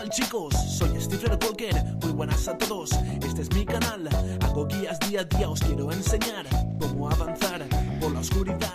tal, chicos? Soy Stifler Walker, muy buenas a todos. Este es mi canal, hago guías día a día. Os quiero enseñar cómo avanzar por la oscuridad.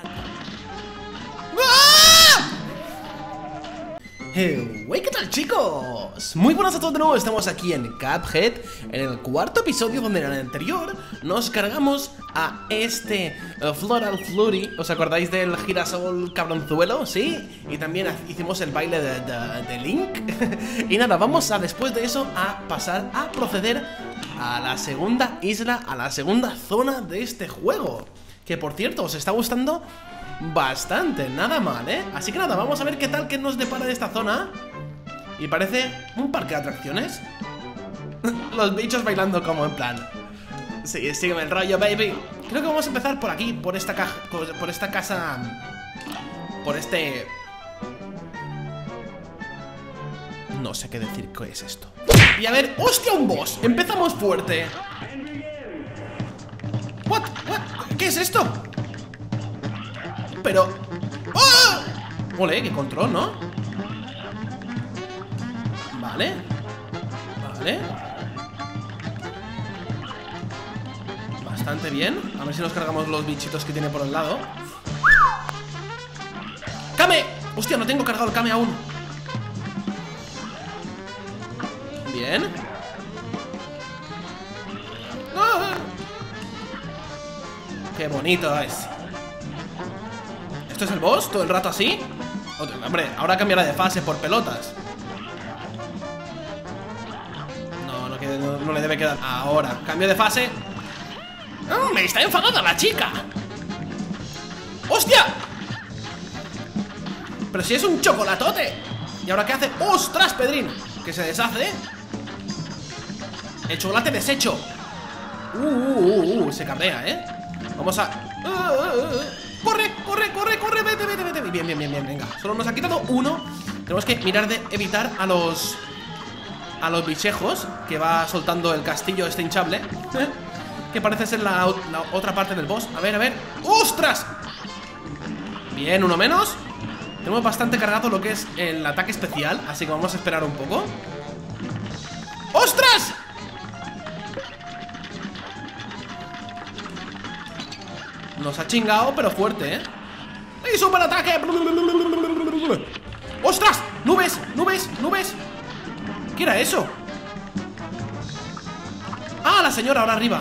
Hey, ¿qué tal, chicos? Muy buenas a todos de nuevo, estamos aquí en Cuphead, en el cuarto episodio donde en el anterior nos cargamos a este Floral Flurry. ¿Os acordáis del girasol cabronzuelo? ¿Sí? Y también hicimos el baile de Link. Y nada, vamos a después de eso a pasar a proceder a la segunda isla, a la segunda zona de este juego. Que por cierto, ¿os está gustando? Bastante, nada mal, ¿eh? Así que nada, vamos a ver qué tal que nos depara de esta zona. Y parece un parque de atracciones. Los bichos bailando como en plan sí, sígueme el rollo, baby. Creo que vamos a empezar por aquí, por esta caja, por esta casa. Por este... No sé qué decir, ¿qué es esto? Y a ver, ¡hostia, un boss! Empezamos fuerte. ¿What? ¿Qué es esto? Pero... ¡oh! Ole, qué control, ¿no? Vale. Vale. Bastante bien. A ver si nos cargamos los bichitos que tiene por el lado. ¡Kame! Hostia, no tengo cargado el Kame aún. Bien. ¡Ah! ¡Qué bonito es! ¿Esto es el boss? ¿Todo el rato así? Hombre, ahora cambiará de fase por pelotas. No le debe quedar. Ahora, cambio de fase. ¡Me está enfadada la chica! ¡Hostia! Pero si es un chocolatote. ¿Y ahora qué hace? ¡Ostras, Pedrín! Que se deshace. El chocolate deshecho. Se cabrea, ¿eh? Vamos a... ¡Corre! ¡Vete! Bien, venga. Solo nos ha quitado uno. Tenemos que mirar de evitar a los bichejos que va soltando el castillo este hinchable. Que parece ser la otra parte del boss. A ver. ¡Ostras! Bien, uno menos. Tenemos bastante cargado lo que es el ataque especial, así que vamos a esperar un poco. ¡Ostras! Nos ha chingado, pero fuerte, ¿eh? ¡Y super ataque! ¡Ostras! ¡Nubes! ¿Qué era eso? ¡Ah, la señora ahora arriba!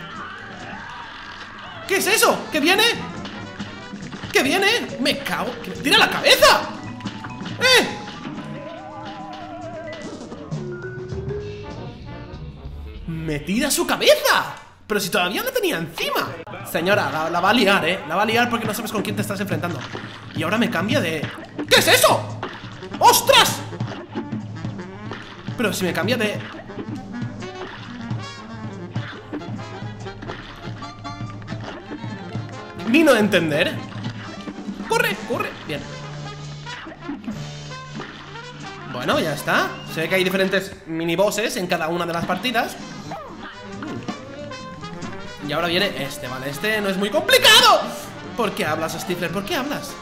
¿Qué es eso? ¿Qué viene? ¡Me cago! ¡Que me tira la cabeza! ¡Me tira su cabeza! Pero si todavía la tenía encima. Señora, la va a liar, ¿eh? La va a liar porque no sabes con quién te estás enfrentando. Y ahora me cambia de... ¿Qué es eso? ¡Ostras! Pero si me cambia de... Ni no entender. ¡Corre! Bien. Bueno, ya está. Se ve que hay diferentes minibosses en cada una de las partidas. Y ahora viene este, vale, este no es muy complicado. ¿Por qué hablas, Stifler? ¿Por qué hablas?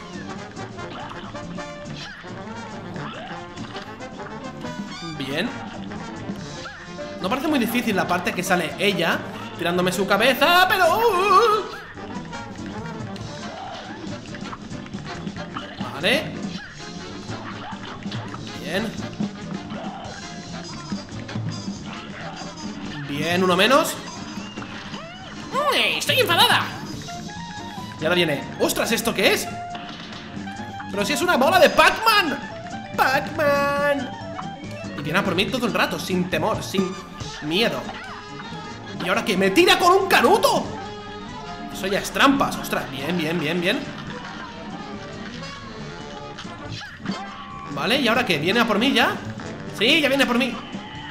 Bien. No parece muy difícil la parte que sale ella tirándome su cabeza, pero... Vale. Bien, uno menos. ¡Estoy enfadada! Y ahora viene... ¡Ostras! ¿Esto qué es? ¡Pero si es una bola de Pac-Man! Y viene a por mí todo el rato, sin temor, sin miedo. ¿Y ahora qué? ¡Me tira con un canuto! Eso ya es trampas. ¡Ostras! Bien. Vale, ¿y ahora qué? ¿Viene a por mí ya? Sí, ya viene a por mí.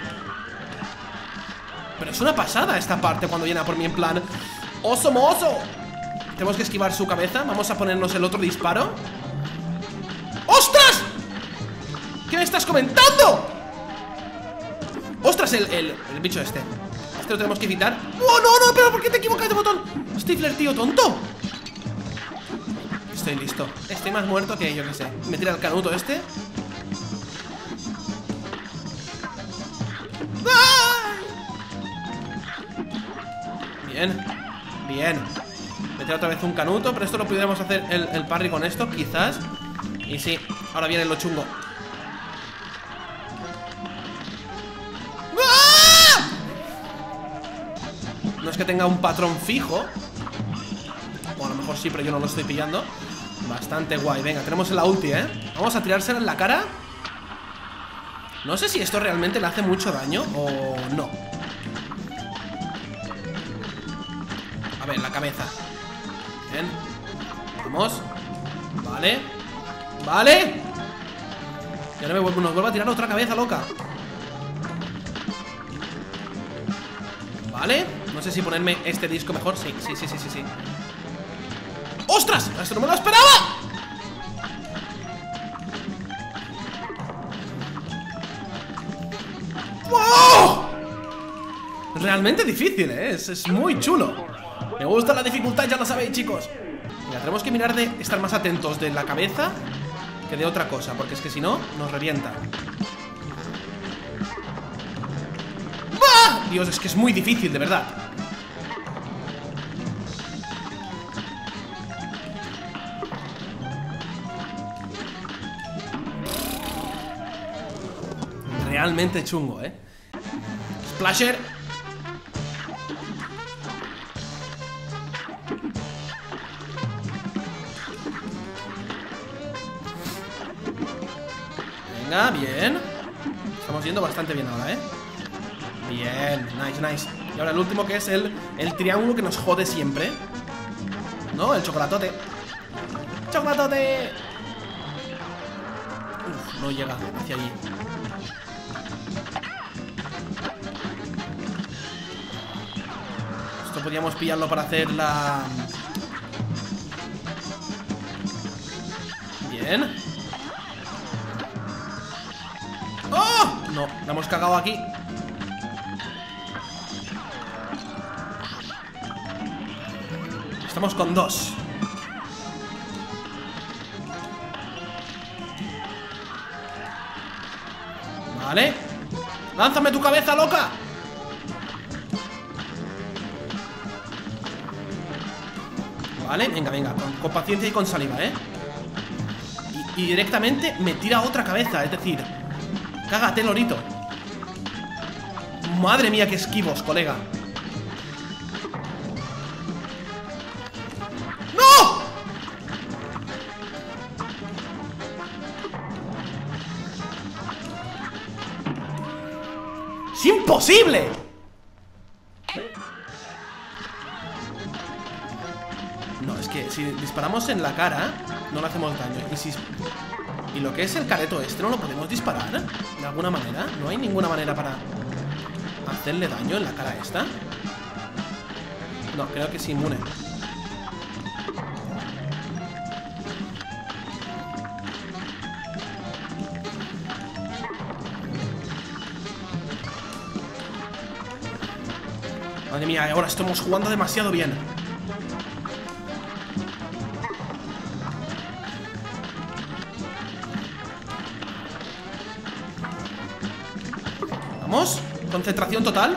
Pero es una pasada esta parte cuando viene a por mí en plan... ¡Oso mozo! Tenemos que esquivar su cabeza. Vamos a ponernos el otro disparo. ¡Ostras! ¿Qué me estás comentando? ¡Ostras! El bicho este. Este lo tenemos que evitar. ¡Oh, no! ¿Pero por qué te equivocas de botón? Stifler, tío, tonto. Estoy listo. Estoy más muerto que yo que sé. Me tira el canuto este. Bien, bien. Meter otra vez un canuto, pero esto lo pudiéramos hacer el parry con esto, quizás. Y sí, ahora viene lo chungo. ¡Ah! No es que tenga un patrón fijo. O a lo mejor sí, pero yo no lo estoy pillando. Bastante guay, venga, tenemos la ulti, Vamos a tirársela en la cara. No sé si esto realmente le hace mucho daño o no. A ver, la cabeza. Bien. Vamos. Vale. Vale. Y ahora nos vuelve a tirar otra cabeza loca. Vale. No sé si ponerme este disco mejor. Sí. ¡Ostras! ¡Esto no me lo esperaba! ¡Wow! Realmente difícil, es muy chulo. Me gusta la dificultad, ya lo sabéis, chicos. Mira, tenemos que mirar de estar más atentos de la cabeza que de otra cosa, porque es que si no, nos revienta. ¡Ah! Dios, es que es muy difícil, de verdad. Realmente chungo, Splasher. Venga, bien. Estamos yendo bastante bien ahora, Bien, nice. Y ahora el último, que es el triángulo que nos jode siempre. ¿No? El chocolatote. ¡Chocolatote! Uf, no llega hacia allí. Esto podríamos pillarlo para hacer la... Bien. ¡Oh! No, la hemos cagado aquí. Estamos con 2. Vale. ¡Lánzame tu cabeza, loca! Vale, venga, con paciencia y con saliva, y directamente me tira otra cabeza, es decir, cágate, lorito. Madre mía, qué esquivos, colega. ¡No! ¡Es imposible! No, es que si disparamos en la cara no le hacemos daño. Y lo que es el careto este no lo podemos disparar de alguna manera. No hay ninguna manera para hacerle daño en la cara esta. No, creo que es inmune. Madre mía, ahora estamos jugando demasiado bien. Vamos, concentración total.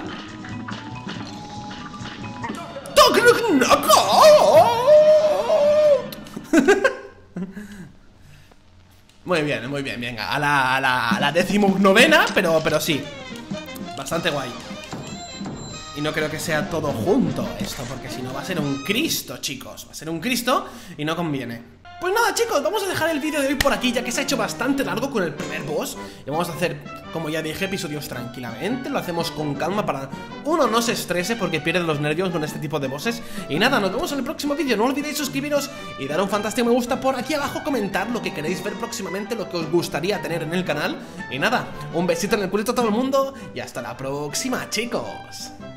Muy bien, venga. A la 19ª, pero sí. Bastante guay. Y no creo que sea todo junto esto, porque si no va a ser un Cristo, chicos. Va a ser un Cristo y no conviene. Pues nada, chicos, vamos a dejar el vídeo de hoy por aquí, ya que se ha hecho bastante largo con el primer boss. Y vamos a hacer, como ya dije, episodios tranquilamente. Lo hacemos con calma para uno no se estrese, porque pierde los nervios con este tipo de bosses. Y nada, nos vemos en el próximo vídeo. No olvidéis suscribiros y dar un fantástico me gusta por aquí abajo. Comentar lo que queréis ver próximamente, lo que os gustaría tener en el canal. Y nada, un besito en el culito a todo el mundo y hasta la próxima, chicos.